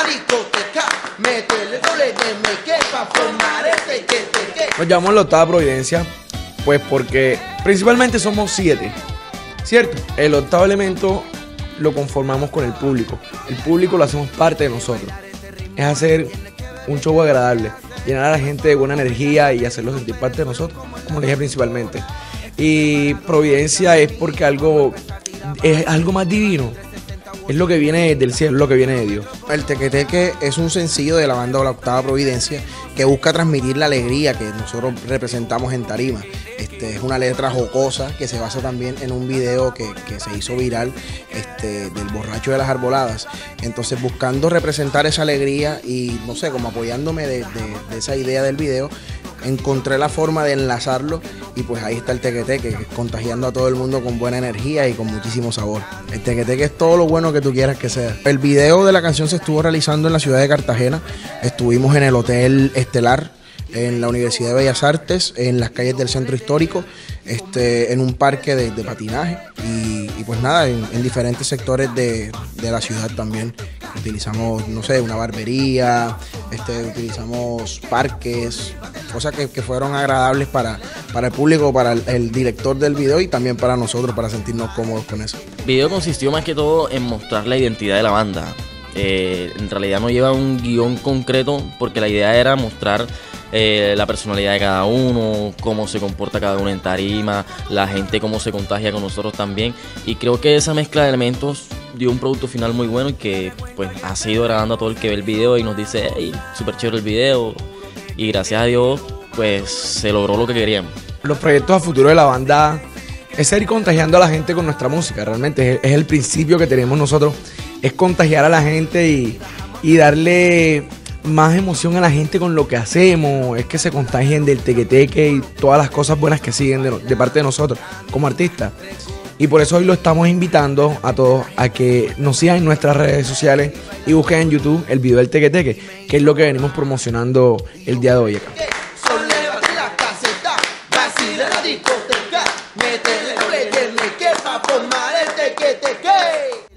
la discoteca, métele doble de meque pa' formar el teque. Nos llamamos la Octava Providencia, pues porque principalmente somos 7, ¿cierto? El octavo elemento lo conformamos con el público. El público lo hacemos parte de nosotros. Es hacer un show agradable, llenar a la gente de buena energía y hacerlo sentir parte de nosotros, como le dije principalmente. Y Providencia es porque es algo más divino. Es lo que viene del cielo, lo que viene de Dios. El Tequeteque es un sencillo de la banda La Octava Providencia que busca transmitir la alegría que nosotros representamos en tarima. Es una letra jocosa que se basa también en un video que se hizo viral del borracho de las arboladas. Entonces, buscando representar esa alegría y, no sé, como apoyándome de esa idea del video, encontré la forma de enlazarlo y pues ahí está el Tequeteque, contagiando a todo el mundo con buena energía y con muchísimo sabor. El Tequeteque es todo lo bueno que tú quieras que sea. El video de la canción se estuvo realizando en la ciudad de Cartagena. Estuvimos en el Hotel Estelar, en la Universidad de Bellas Artes, en las calles del centro histórico, en un parque de patinaje y pues nada, en diferentes sectores de la ciudad también. Utilizamos, no sé, una barbería, utilizamos parques, cosas que fueron agradables para el público, para el director del video y también para nosotros, para sentirnos cómodos con eso. El video consistió más que todo en mostrar la identidad de la banda. En realidad no lleva un guión concreto porque la idea era mostrar la personalidad de cada uno, cómo se comporta cada uno en tarima, la gente cómo se contagia con nosotros también, y creo que esa mezcla de elementos dio un producto final muy bueno y que pues ha seguido agradando a todo el que ve el video y nos dice, hey, súper chévere el video, y gracias a Dios pues se logró lo que queríamos. Los proyectos a futuro de la banda es seguir contagiando a la gente con nuestra música. Realmente es el principio que tenemos nosotros, es contagiar a la gente y darle más emoción a la gente con lo que hacemos, es que se contagien del tequeteque y todas las cosas buenas que siguen de parte de nosotros como artistas. Y por eso hoy lo estamos invitando a todos a que nos sigan en nuestras redes sociales y busquen en YouTube el video del tequeteque, que es lo que venimos promocionando el día de hoy acá. Solévate la caseta, vacila la discoteca, métele doble de meque pa' formar el teque.